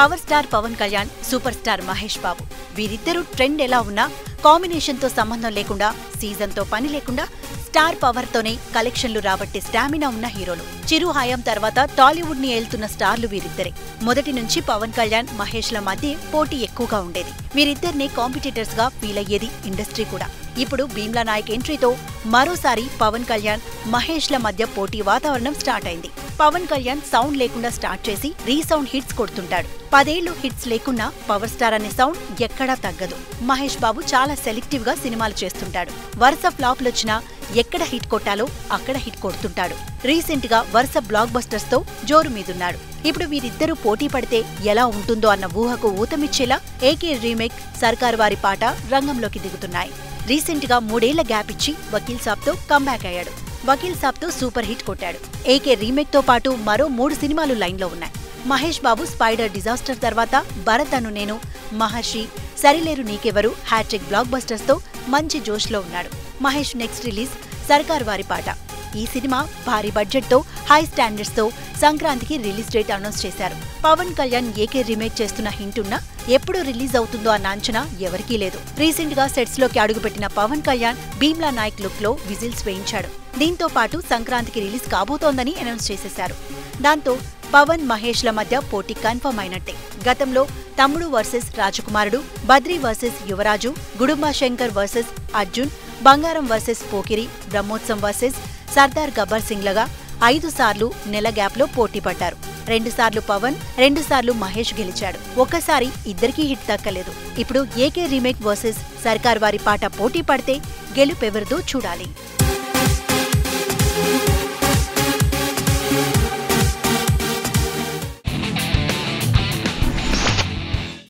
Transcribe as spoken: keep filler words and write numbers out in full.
Power star Pawan Kalyan, super star Mahesh Babu వీరిద్దరూ trend ఎలా ఉన్నా కాంబినేషన్తో సంబంధం లేకుండా, సీజన్తో పని లేకుండా స్టార్ పవర్తోనే కలెక్షన్లు రాబట్టే స్టామినా ఉన్న హీరోలు. చిరు హయాం తర్వాత టాలీవుడ్ ని ఏల్తున్న స్టార్లు వీరిద్దరే. మొదటి నుంచి పవన్ కళ్యాణ్, మహేష్ల మధ్య పోటీ ఎక్కువగా ఉండేది. వీరిద్దరిని కాంపిటీటర్స్ గా ఫీల్ అయ్యేది ఇండస్ట్రీ కూడా. ఇప్పుడు భీమ్లా నాయక్ ఎంట్రీతో మరోసారి పవన్ కళ్యాణ్, మహేష్ల మధ్య పోటీ వాతావరణం స్టార్ట్ అయింది. పవన్ కళ్యాణ్ సౌండ్ లేకుండా స్టార్ట్ చేసి రీసౌండ్ హిట్స్ కొడుతుంటాడు. పదేళ్లు హిట్స్ లేకున్నా పవర్ స్టార్ అనే సౌండ్ ఎక్కడా తగ్గదు. మహేష్ బాబు చాలా సెలెక్టివ్ గా సినిమాలు చేస్తుంటాడు. వరుస ఫ్లాప్లొచ్చినా ఎక్కడ హిట్ కొట్టాలో అక్కడ హిట్ కొడుతుంటాడు. రీసెంట్ గా వరుస బ్లాక్ బస్టర్స్ తో జోరు మీదున్నాడు. ఇప్పుడు వీరిద్దరూ పోటీ పడితే ఎలా ఉంటుందో అన్న ఊహకు ఊతమిచ్చేలా ఏకే రీమేక్, సర్కార్ వారి పాట రంగంలోకి దిగుతున్నాయి. రీసెంట్ గా మూడేళ్ల గ్యాప్ ఇచ్చి వకీల్ సాబ్ తో కంబ్యాక్ అయ్యాడు. వకీల్ సాబ్ తో సూపర్ హిట్ కొట్టాడు. ఏకే రీమేక్ తో పాటు మరో మూడు సినిమాలు లైన్ లో ఉన్నాయి. మహేష్ బాబు స్పైడర్ డిజాస్టర్ తర్వాత భరత్ అను నేను, మహర్షి, సరిలేరు నీకెవరు హ్యాట్రిక్ బ్లాక్ బస్టర్స్ తో మంచి జోష్ లో ఉన్నాడు. మహేష్ నెక్స్ట్ రిలీజ్ సర్కార్ వారి పాట. ఈ సినిమా భారీ బడ్జెట్ తో, హై స్టాండర్డ్స్ తో సంక్రాంతికి రిలీజ్ డేట్ అనౌన్స్ చేశారు. పవన్ కళ్యాణ్ ఏకే రీమేక్ చేస్తున్న హింట్ ఉన్నా ఎప్పుడు రిలీజ్ అవుతుందో అన్న అంచనా ఎవరికీ లేదు. రీసెంట్ గా సెట్స్ లోకి అడుగుపెట్టిన పవన్ కళ్యాణ్ భీమ్లా నాయక్ లుక్ లో విజిల్స్ వేయించాడు. దీంతో పాటు సంక్రాంతికి రిలీజ్ కాబోతోందని అనౌన్స్ చేసేశారు. దాంతో పవన్, మహేష్ల మధ్య పోటీ కన్ఫర్మ్ అయినట్టే. గతంలో తమ్ముడు వర్సెస్ రాజకుమారుడు, బద్రీ వర్సెస్ యువరాజు, Gudumba Shankar versus Arjun, Bangaram versus Pokiri, Brahmotsavam versus Sardaar Gabbar Singh లగా ఐదు సార్లు నెల గ్యాప్ లో పోటీ పడ్డారు. రెండు సార్లు పవన్, రెండు సార్లు మహేష్ గెలిచాడు. ఒక్కసారి ఇద్దరికీ హిట్ దక్కలేదు. ఇప్పుడు ఏకే రీమేక్ వర్సెస్ సర్కార్ వారి పాట పోటీ పడితే గెలుపెవరిదో చూడాలి.